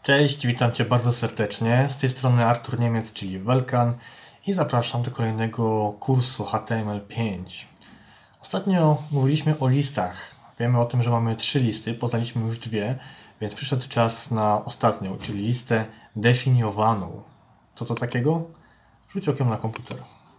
Cześć, witam Cię bardzo serdecznie. Z tej strony Artur Niemiec, czyli Welkan i zapraszam do kolejnego kursu HTML5. Ostatnio mówiliśmy o listach. Wiemy o tym, że mamy 3 listy, poznaliśmy już 2, więc przyszedł czas na ostatnią, czyli listę definiowaną. Co to takiego? Rzuć okiem na komputer.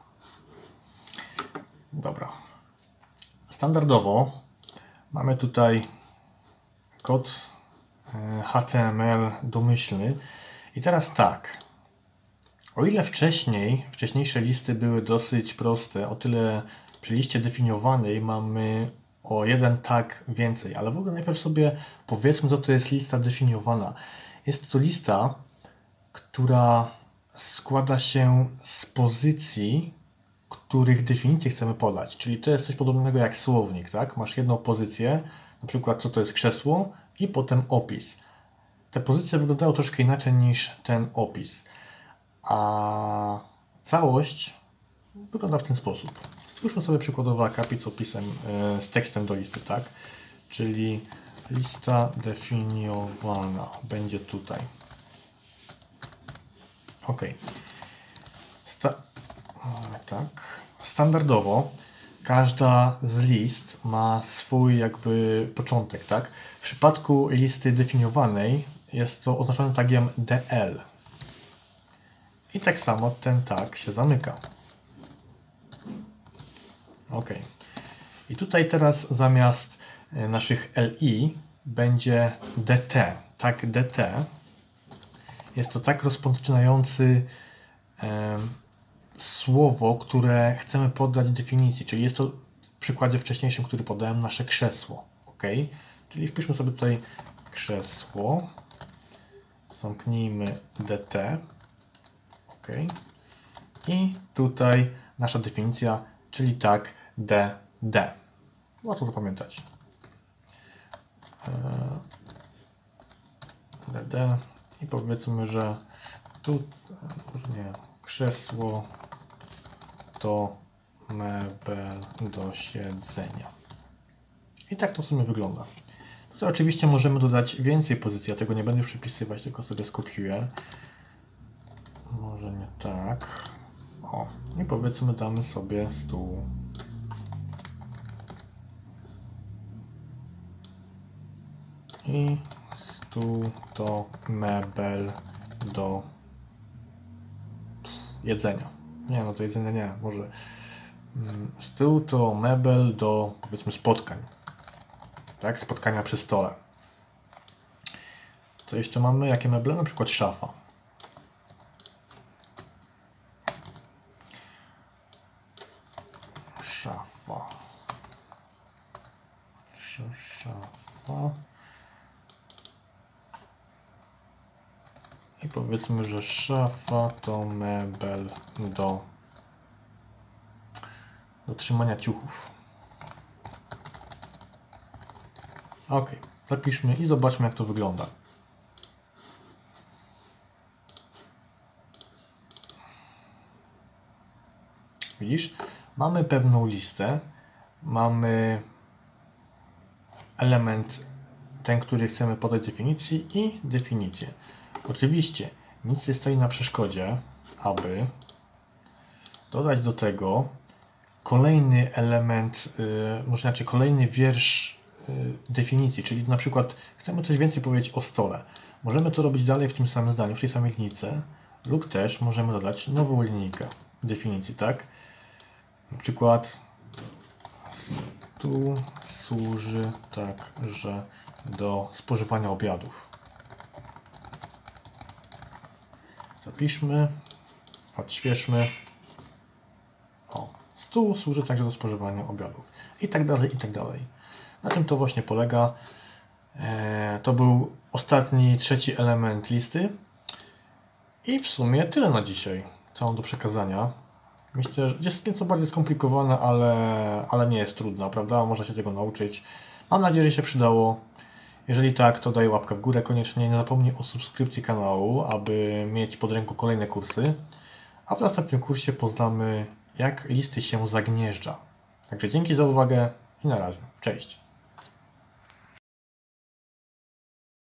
Dobra. Standardowo mamy tutaj kod HTML domyślny. I teraz tak, o ile wcześniejsze listy były dosyć proste, o tyle przy liście definiowanej mamy o jeden tag więcej, ale w ogóle najpierw sobie powiedzmy, co to jest lista definiowana. Jest to lista, która składa się z pozycji, których definicję chcemy podać. Czyli to jest coś podobnego jak słownik, tak? Masz jedną pozycję, na przykład co to jest krzesło i potem opis. Te pozycje wyglądają troszkę inaczej niż ten opis, a całość wygląda w ten sposób. Stwórzmy sobie przykładowo akapit z opisem, z tekstem do listy, tak? Czyli lista definiowana będzie tutaj. OK. Tak. Standardowo każda z list ma swój jakby początek, tak? W przypadku listy definiowanej jest to oznaczone tagiem DL. I tak samo ten tag się zamyka. OK. I tutaj teraz zamiast naszych LI będzie DT. Tag DT jest to tag rozpoczynający słowo, które chcemy poddać definicji, czyli jest to w przykładzie wcześniejszym, który podałem, nasze krzesło. OK? Czyli wpiszmy sobie tutaj krzesło, zamknijmy DT. OK? I tutaj nasza definicja, czyli tag DD. Warto zapamiętać. DD i powiedzmy, że tu nie, krzesło to mebel do siedzenia. I tak to w sumie wygląda. Tutaj oczywiście możemy dodać więcej pozycji, ja tego nie będę przypisywać, tylko sobie skopiuję. Może nie tak. O, i powiedzmy damy sobie stół. I stół to mebel do jedzenia. Nie, no to jedzenia nie, może stół to mebel do, powiedzmy, spotkań. Tak, spotkania przy stole. Co jeszcze mamy? Jakie meble? Na przykład szafa. Szafa. Szafa. I powiedzmy, że szafa to mebel do trzymania ciuchów. OK, zapiszmy i zobaczmy, jak to wygląda. Widzisz? Mamy pewną listę, mamy element ten, który chcemy podać definicji i definicję. Oczywiście nic nie stoi na przeszkodzie, aby dodać do tego kolejny element, może inaczej, kolejny wiersz definicji, czyli na przykład chcemy coś więcej powiedzieć o stole. Możemy to robić dalej w tym samym zdaniu, w tej samej linijce, lub też możemy dodać nową linijkę definicji, tak? Na przykład stół służy także do spożywania obiadów. Zapiszmy, odświeżmy. O, stół służy także do spożywania obiadów. I tak dalej, i tak dalej. Na tym to właśnie polega. To był ostatni, trzeci element listy. I w sumie tyle na dzisiaj, co mam do przekazania. Myślę, że jest nieco bardziej skomplikowana, ale nie jest trudna, prawda? Można się tego nauczyć. Mam nadzieję, że się przydało. Jeżeli tak, to daj łapkę w górę koniecznie. Nie zapomnij o subskrypcji kanału, aby mieć pod ręką kolejne kursy. A w następnym kursie poznamy, jak listy się zagnieżdża. Także dzięki za uwagę i na razie. Cześć!